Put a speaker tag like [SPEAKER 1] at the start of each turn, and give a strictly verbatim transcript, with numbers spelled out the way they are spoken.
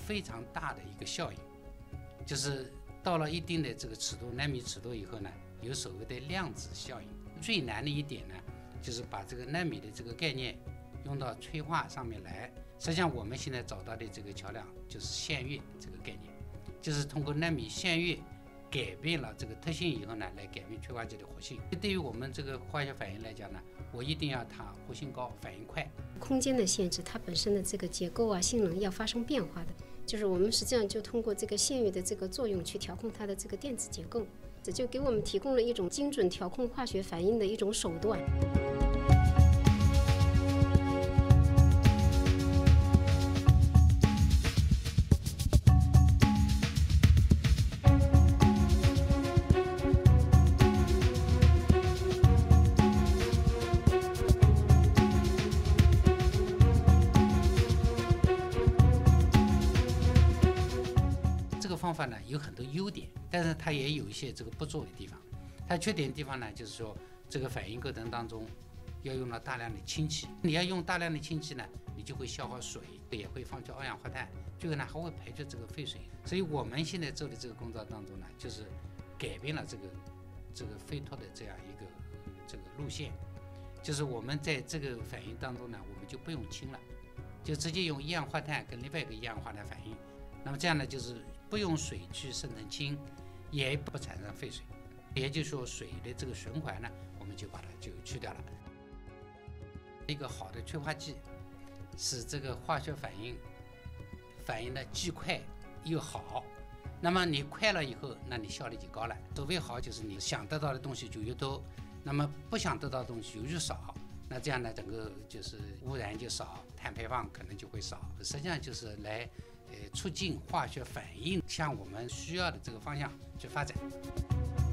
[SPEAKER 1] 非常大的一个效应，就是到了一定的这个尺度，纳米尺度以后呢，有所谓的量子效应。最难的一点呢，就是把这个纳米的这个概念用到催化上面来。实际上我们现在找到的这个桥梁就是限悦这个概念，就是通过纳米限悦改变了这个特性以后呢，来改变催化剂的活性。对于我们这个化学反应来讲呢，我一定要它活性高，反应快。
[SPEAKER 2] 空间的限制，它本身的这个结构啊、性能要发生变化的，就是我们实际上就通过这个限悦的这个作用去调控它的这个电子结构，这就给我们提供了一种精准调控化学反应的一种手段。
[SPEAKER 1] 这个方法呢有很多优点，但是它也有一些这个不足的地方。它缺点的地方呢，就是说这个反应过程当中要用到大量的氢气，你要用大量的氢气呢，你就会消耗水，也会放出二氧化碳，最后呢还会排出这个废水。所以我们现在做的这个工作当中呢，就是改变了这个这个飞脱的这样一个这个路线，就是我们在这个反应当中呢，我们就不用氢了，就直接用一氧化碳跟另外一个一氧化碳反应。那么这样呢，就是不用水去生成氢，也不产生废水，也就是说水的这个循环呢，我们就把它就去掉了。一个好的催化剂使这个化学反应反应的既快又好。那么你快了以后，那你效率就高了。所谓好，就是你想得到的东西就越多，那么不想得到的东西就越少。那这样呢，整个就是污染就少，碳排放可能就会少。实际上就是来呃促进化学反应向我们需要的这个方向去发展。